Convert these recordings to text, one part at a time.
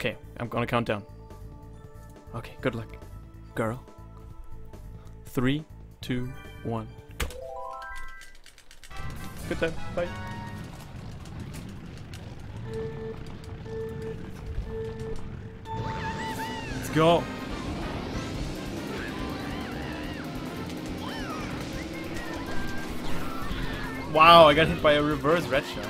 Okay, I'm gonna count down. Okay, good luck, girl. 3, 2, 1, go. Good time. Bye. Let's go. Wow, I got hit by a reverse red shot.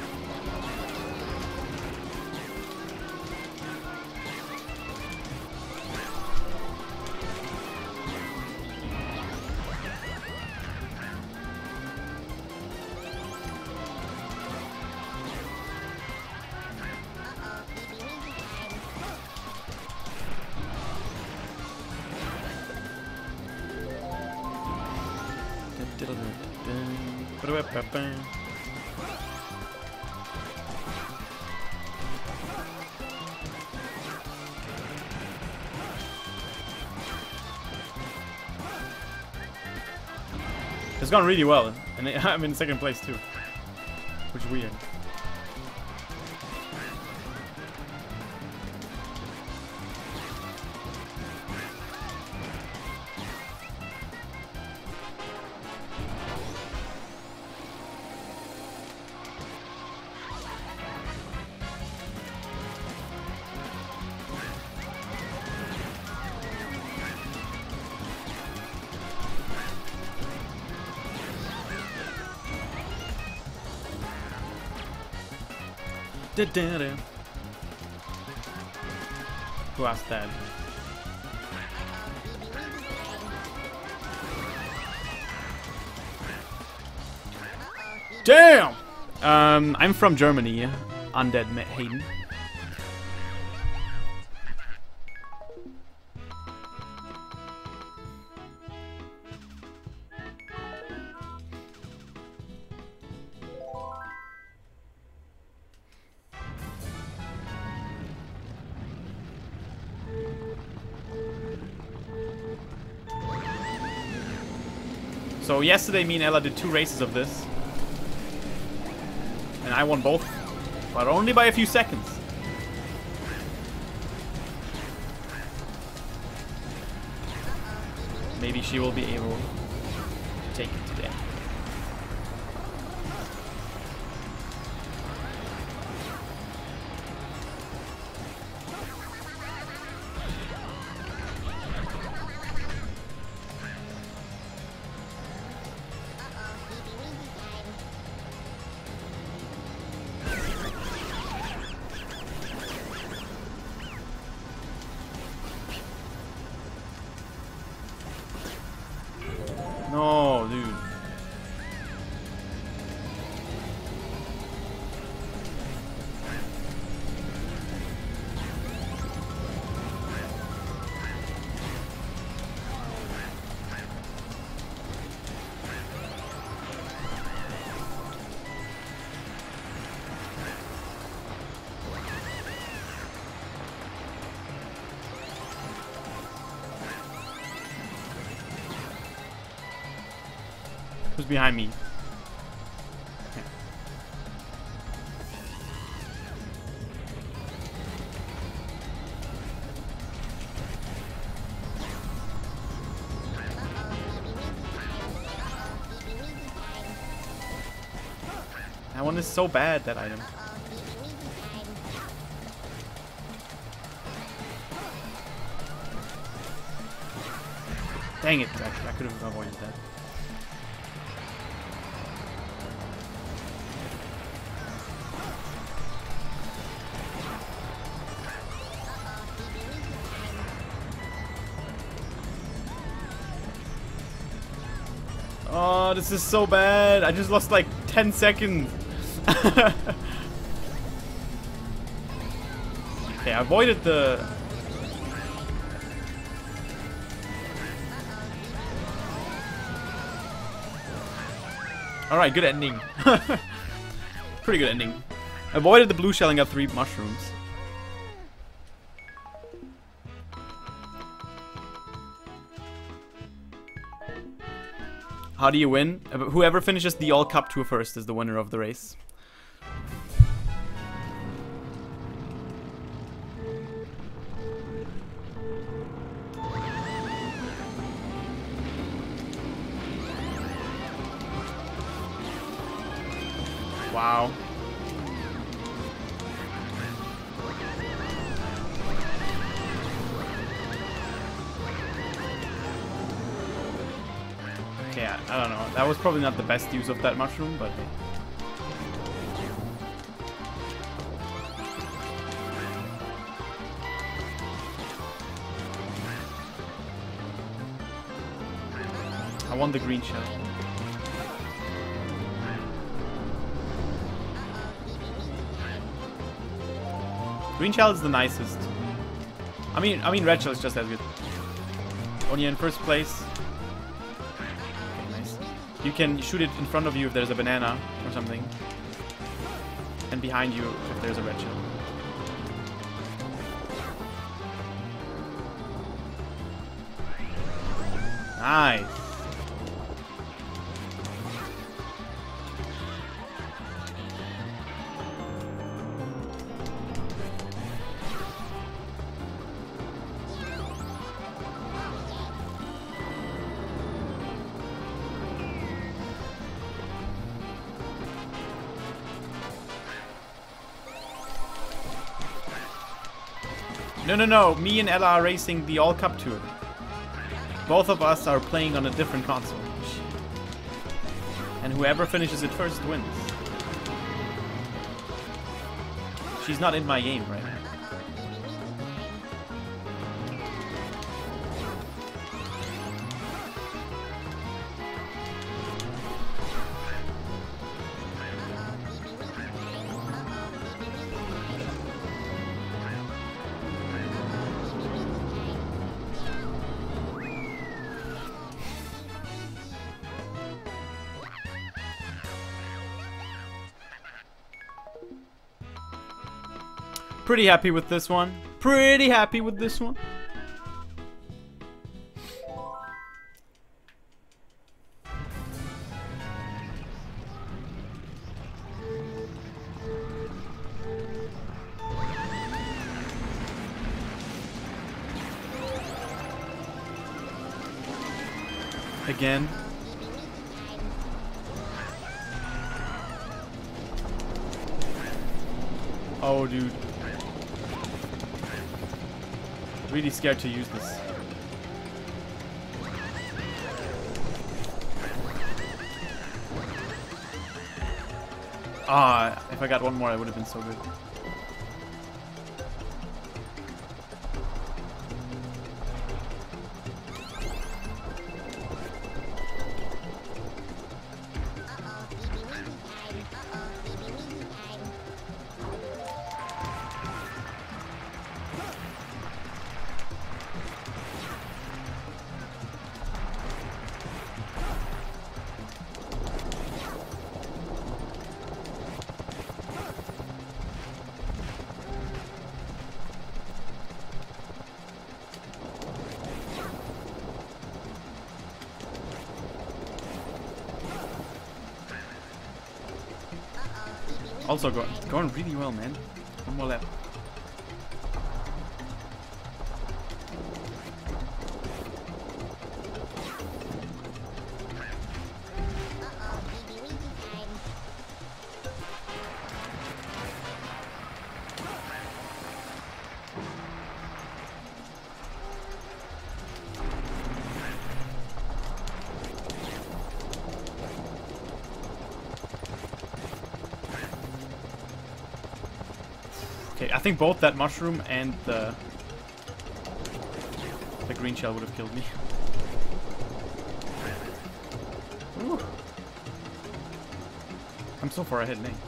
It's gone really well, and I'm in second place too, which is weird. Who asked that? Damn! I'm from Germany, Undead Hayden. So yesterday me and Ella did 2 races of this. And I won both, but only by a few seconds. Maybe she will be able to take it today. No, dude. Who's behind me? Okay. That one is so bad, that item. Dang it, I could have avoided that. Oh, this is so bad. I just lost like 10 seconds. Okay, I avoided the... Alright, good ending. Pretty good ending. Avoided the blue shell and got 3 mushrooms. How do you win? Whoever finishes the All Cup Tour first is the winner of the race. Wow. Okay, I don't know. That was probably not the best use of that mushroom, but hey. I want the green shell. Green shell is the nicest. I mean red shell is just as good. Onya in first place. Okay, nice. You can shoot it in front of you if there's a banana or something. And behind you if there's a red shell. Nice. No. Me and Ella are racing the All Cup Tour. Both of us are playing on a different console. And whoever finishes it first wins. She's not in my game right now. Pretty happy with this one. Pretty happy with this one. Again. Oh, dude. Really scared to use this. Ah, if I got one more, I would have been so good. Also going really well, man. One more lap. I think both that mushroom and the green shell would have killed me. Ooh. I'm so far ahead, Nate.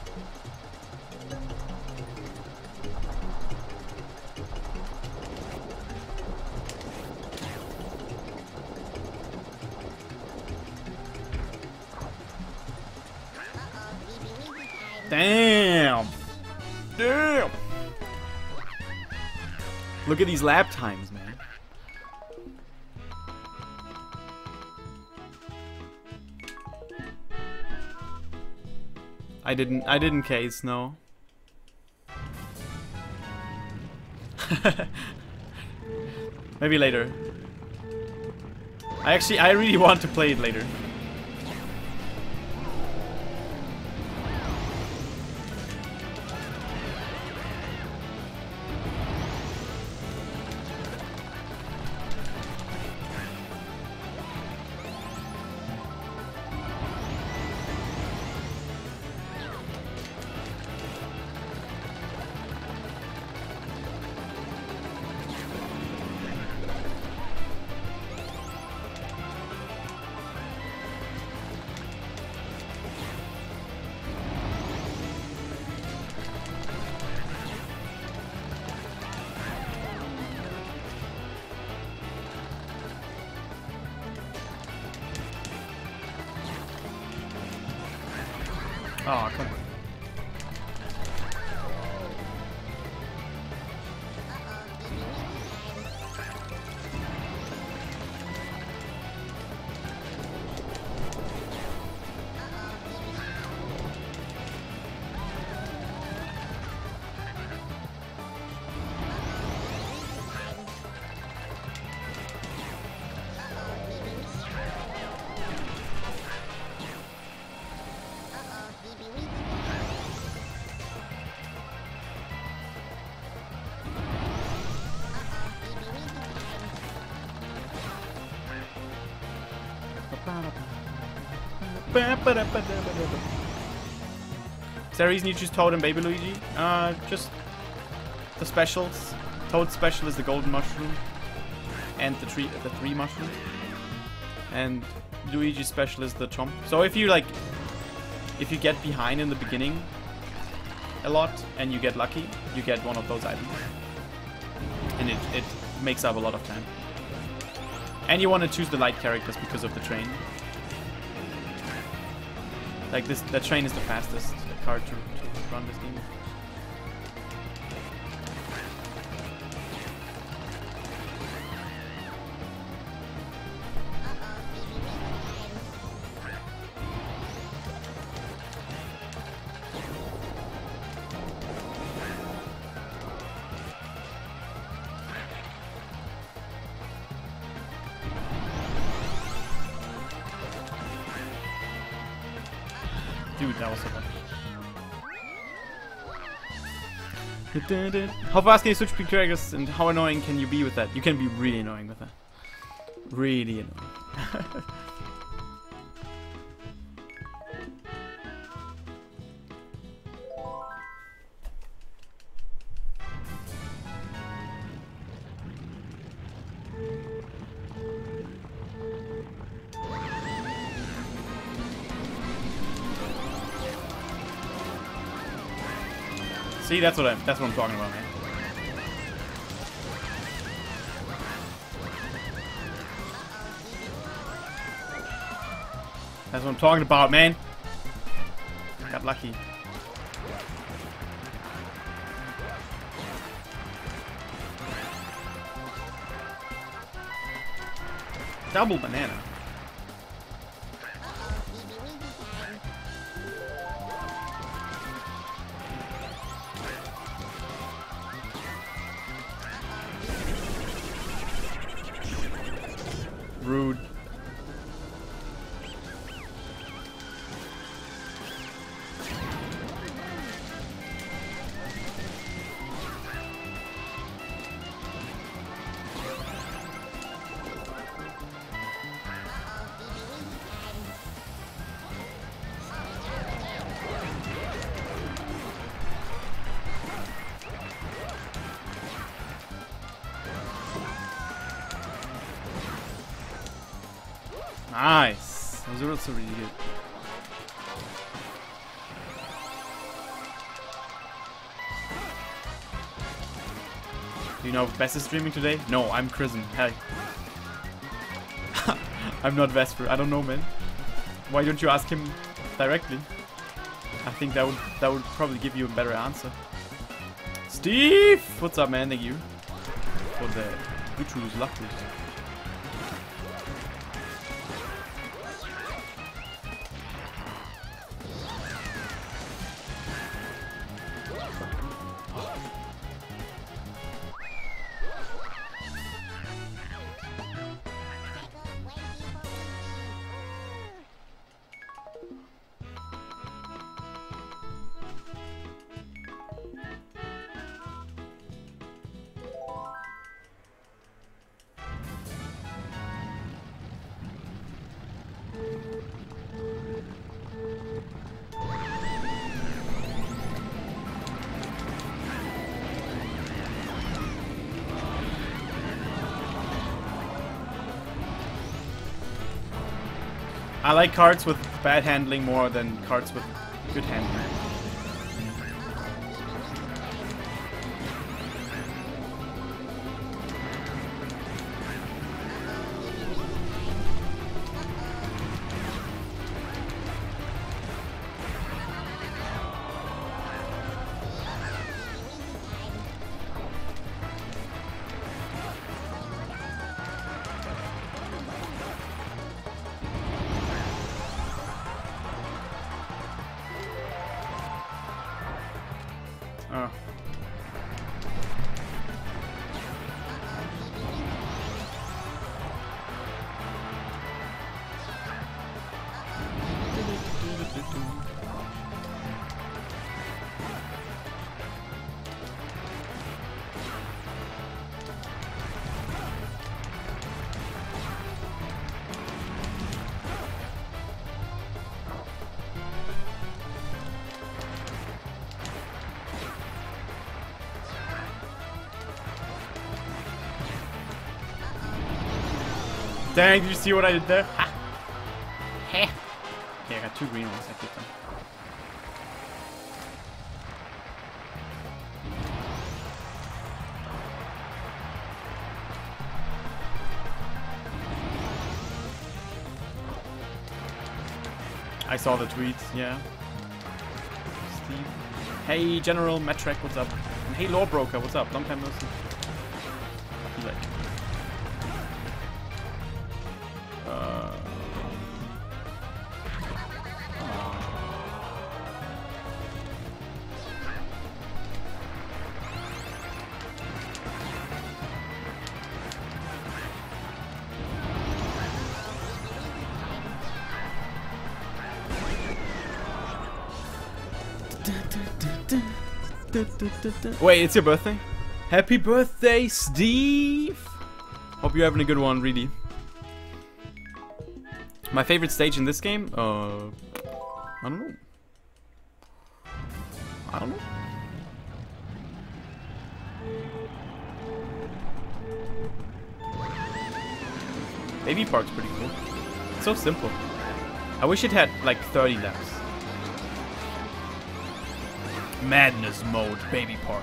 Damn! Damn! Look at these lap times, man. I didn't case, no. Maybe later. I really want to play it later. Oh, come on. Is there a reason you choose Toad and Baby Luigi? Just the specials. Toad's special is the golden mushroom and the three mushrooms, and Luigi's special is the chomp. So if you get behind in the beginning a lot and you get lucky, you get one of those items, and it makes up a lot of time. And you want to choose the light characters because of the train. Like this, the train is the fastest card to run this game. Dude, that was so bad. How fast can you switch between characters and how annoying can you be with that? You can be really annoying with that. Really annoying. See, that's what I'm talking about, man. That's what I'm talking about, man. Got lucky. Double banana. Rude. Nice. Those are also really good. Do you know if Bess is streaming today? No, I'm Chrism. Hey. I'm not Vesper. I don't know, man. Why don't you ask him directly? I think that would probably give you a better answer. Steve! What's up, man? Thank you for the Bluetooth luck boost. I like cards with bad handling more than cards with good handling. Dang, did you see what I did there? Ha! Heh! Okay, I got 2 green ones. I keep them. I saw the tweets, yeah. Steve. Hey, General Metrek, what's up? And hey, Lawbroker, what's up? Long time no see. He's like... Wait, it's your birthday? Happy birthday, Steve! Hope you're having a good one, really. My favorite stage in this game? I don't know. I don't know. Baby Park's pretty cool. It's so simple. I wish it had like 30 laps. Madness mode, Baby Park.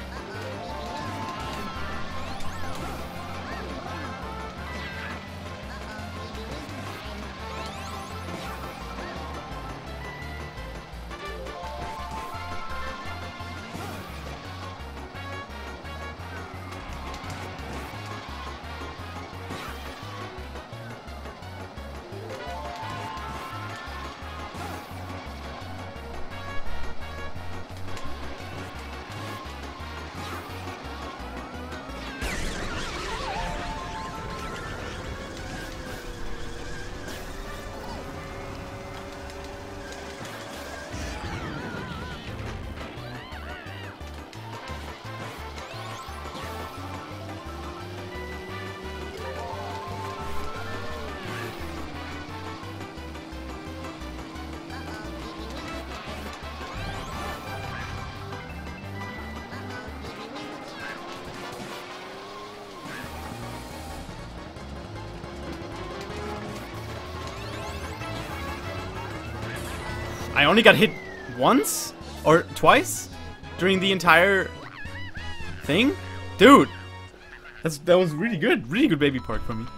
I only got hit once? Or twice? During the entire thing? Dude! That was really good. Really good Baby Park for me.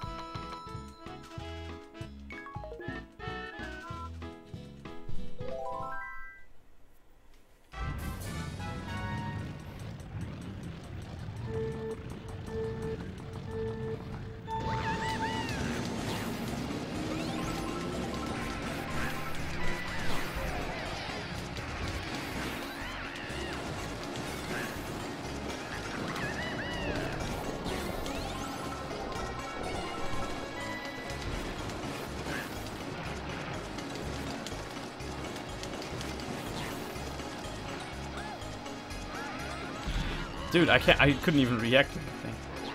Dude, I couldn't even react to anything.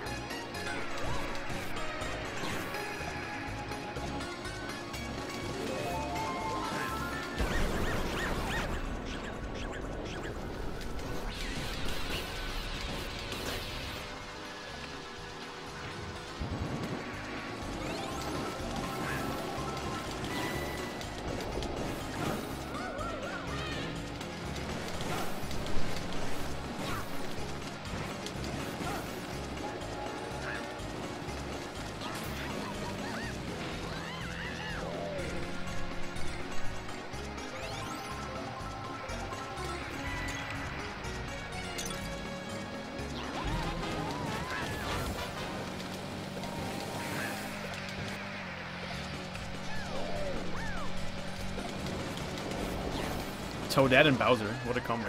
Toadette and Bowser, what a combo.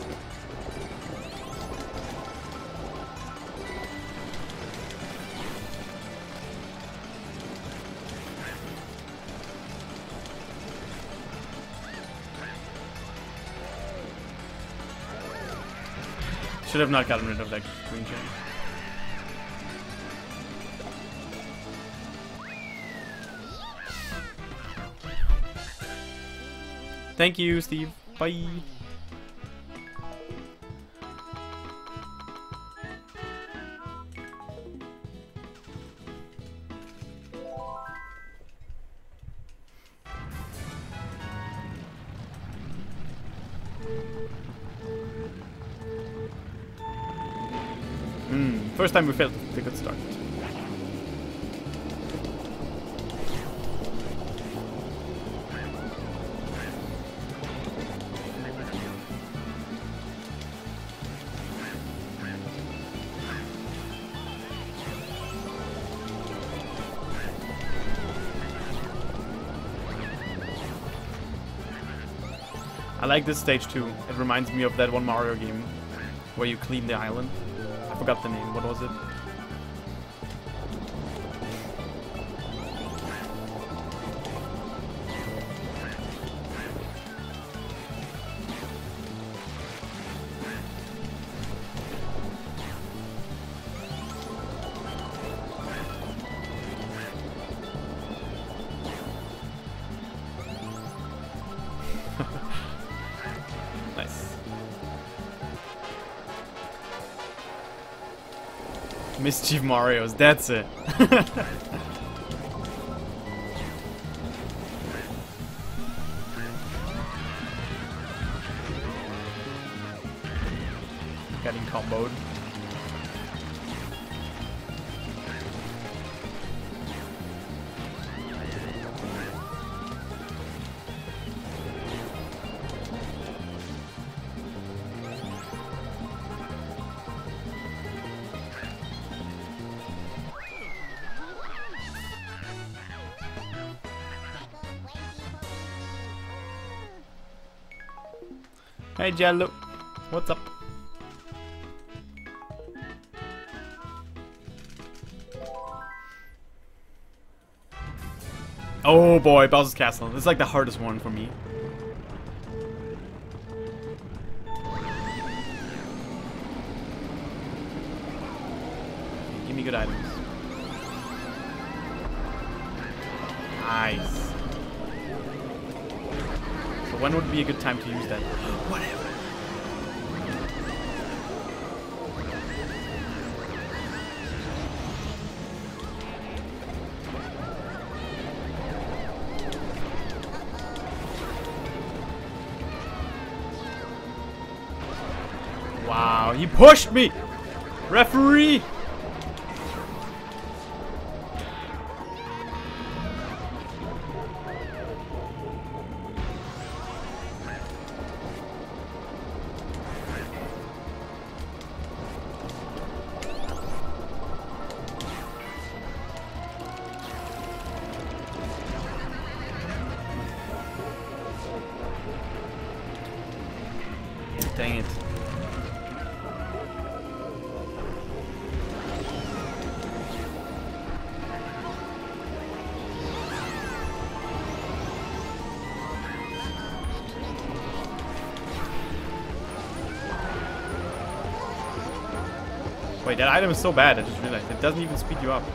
Should have not gotten rid of that green chain. Thank you, Steve. Bye. First time we failed a good start. I like this stage too. It reminds me of that one Mario game where you clean the island. I forgot the name. What was it? Nice. Mischief Marios, that's it. Getting comboed. Hey Jello, what's up? Oh boy, Bowser's Castle. This is like the hardest one for me. Give me good items. Nice. So when would be a good time to use that? Whatever. Wow, he pushed me! Referee! Dang it. Wait, that item is so bad, I just realized. It doesn't even speed you up.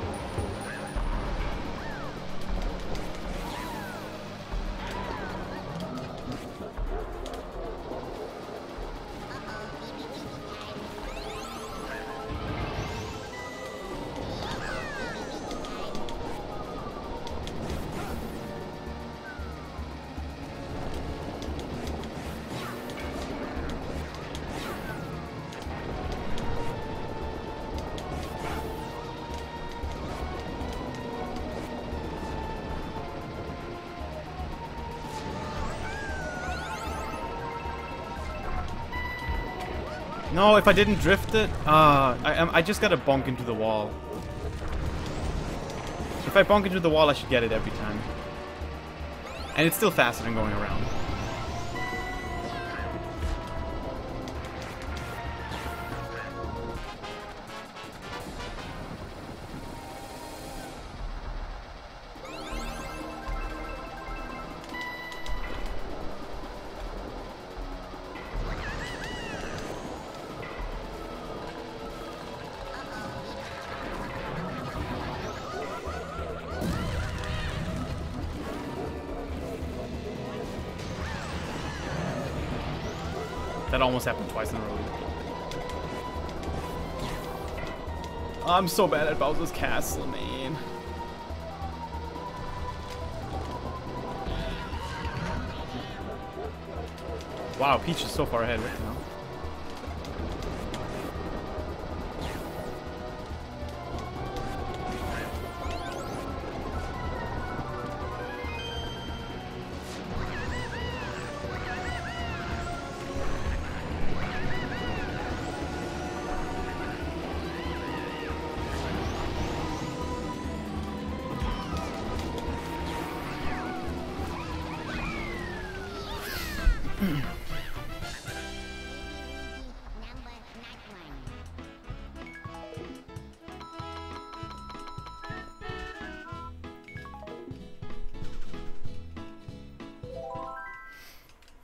No, if I didn't drift it, I just gotta bonk into the wall. If I bonk into the wall, I should get it every time. And it's still faster than going around. That almost happened twice in a row. I'm so bad at Bowser's Castle, man. Wow, Peach is so far ahead. What the hell?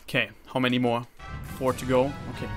Okay, how many more? 4 to go. Okay.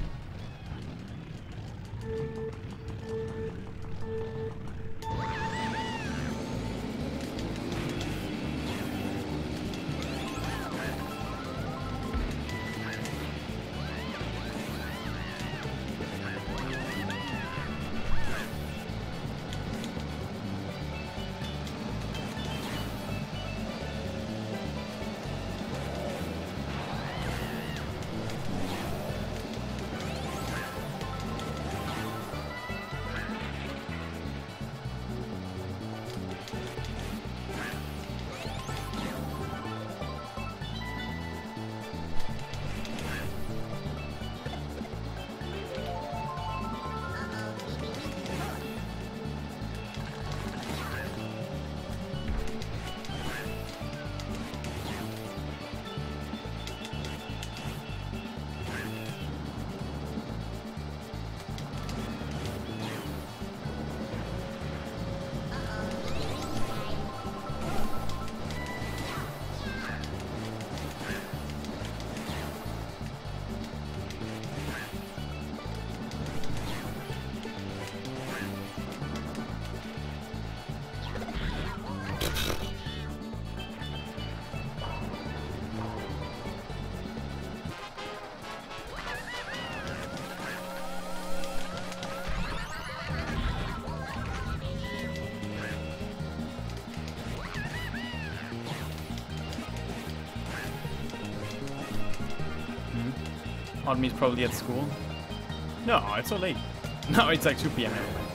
Oddme's probably at school. No, it's so late. No, it's like 2 p.m. anyway.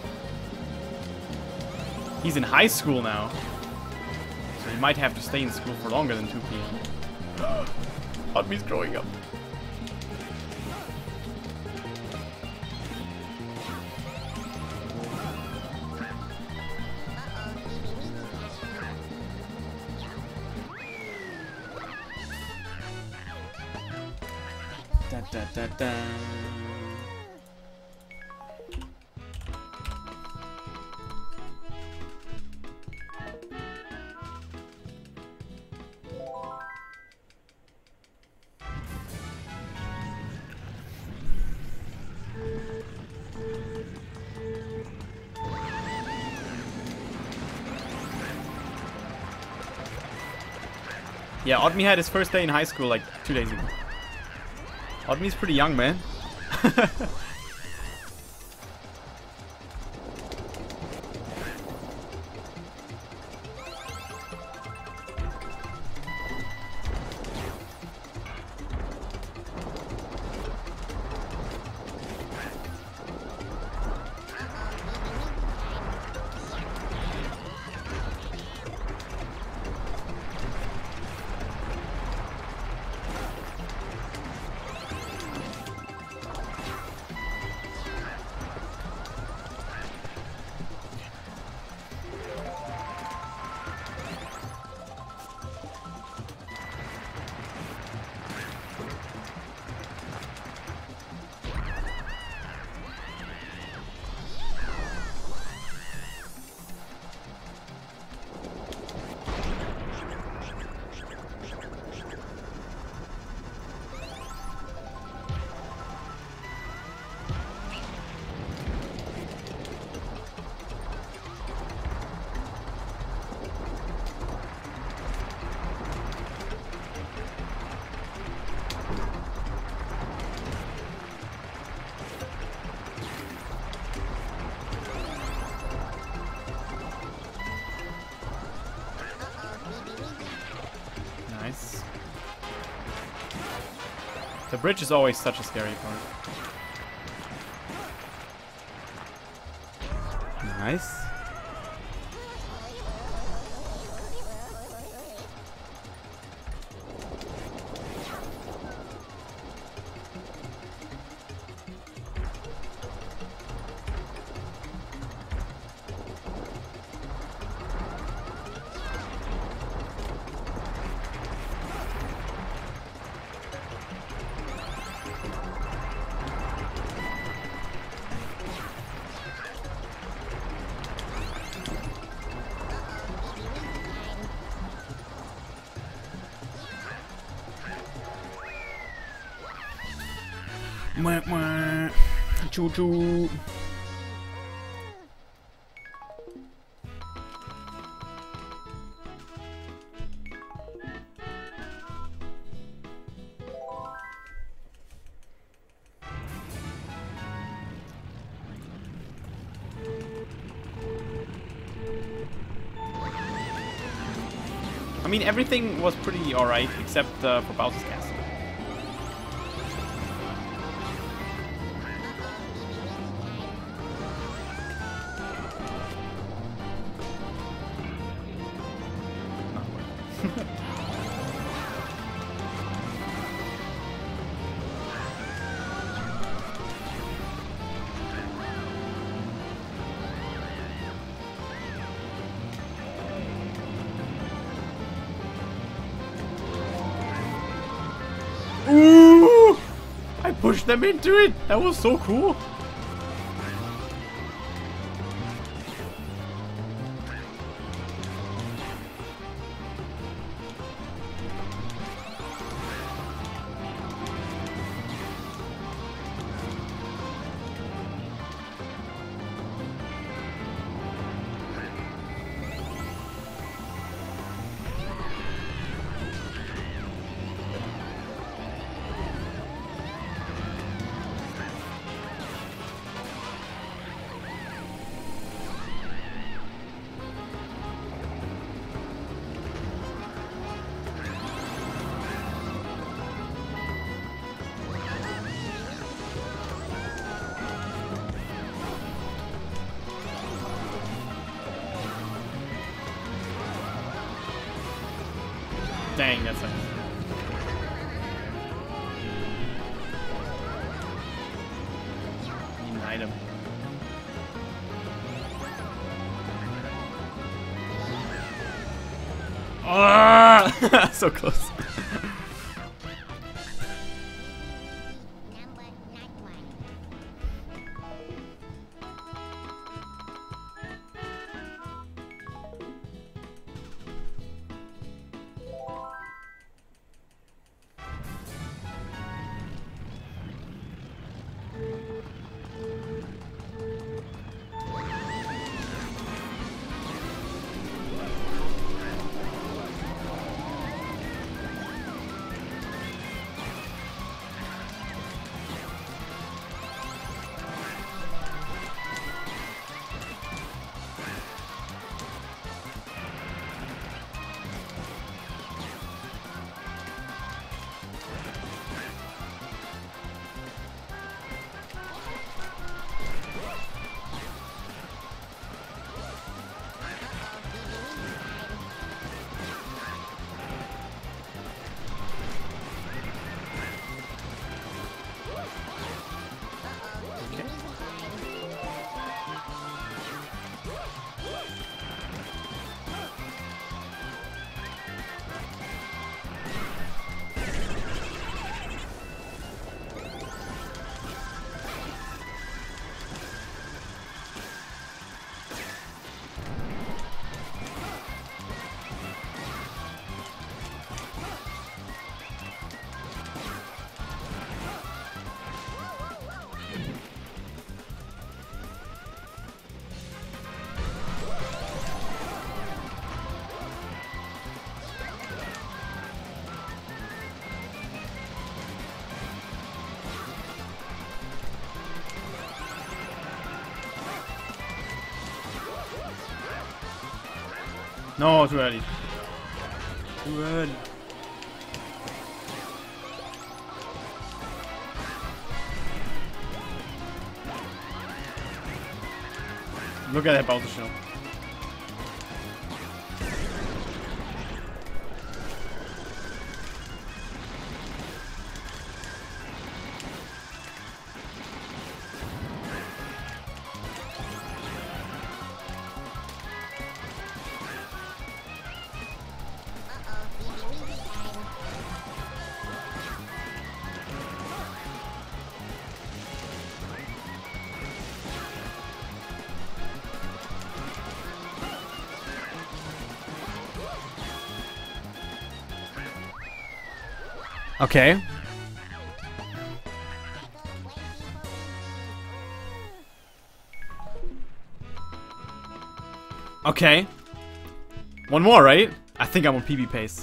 He's in high school now. So he might have to stay in school for longer than 2 p.m. Oddme's growing up. Da, da, da, da. Yeah, Oddme had his first day in high school like 2 days ago. Oddme's pretty young, man. Nice. The bridge is always such a scary part. Nice. Mwah, mwah. Choo choo. I mean, everything was pretty alright, except for Bowser's Castle. Ooh! I pushed them into it! That was so cool! Dang, that's nice. Need an item. Ah! So close. No, too early. Too early. Look at that Bowser shell. Okay. Okay. One more, right? I think I'm on PB pace.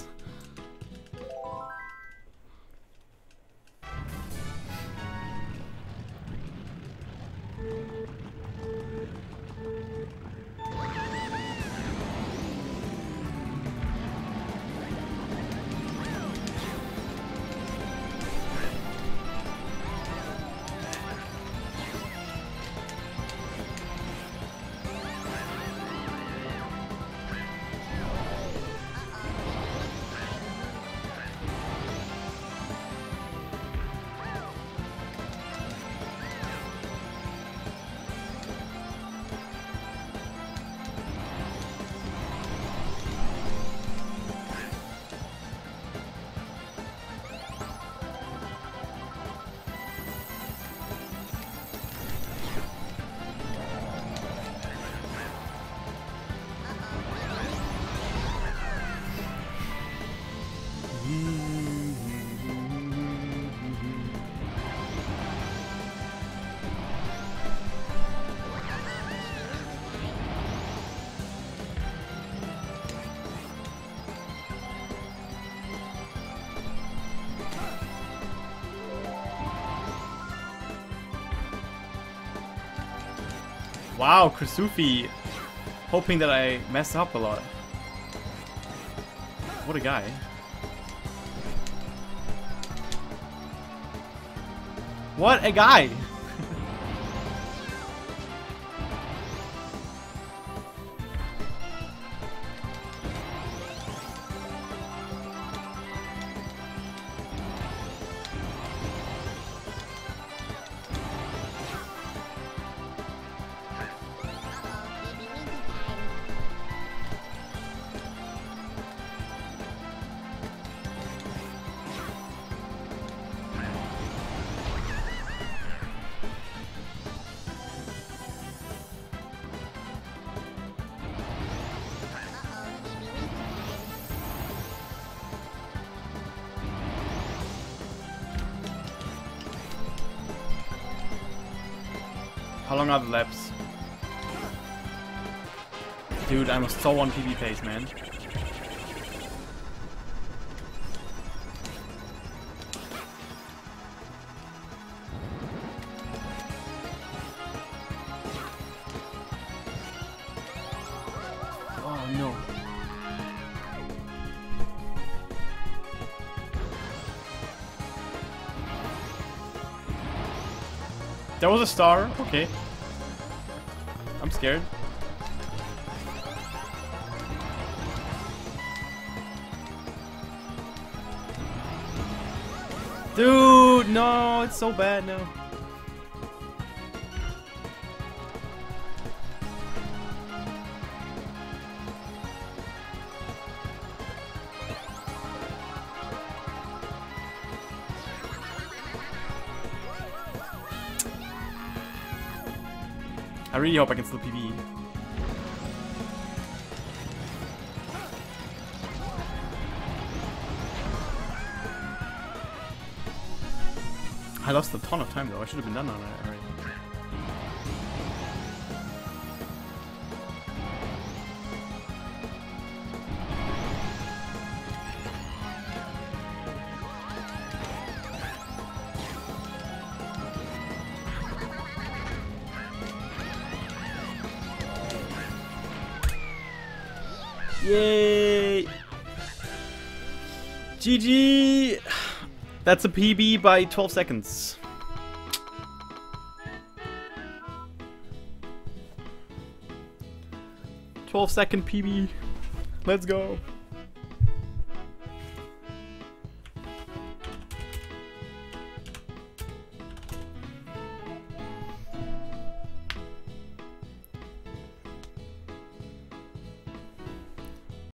Wow, Krisufi, hoping that I mess up a lot. What a guy. What a guy! How long are the laps? Dude, I'm so on PB pace, man. Oh no. There was a star, okay. I'm scared. Dude, no, it's so bad now. I really hope I can still PB. I lost a ton of time though. I should have been done on it already. Yay! GG! That's a PB by 12 seconds. "12-second PB. Let's go.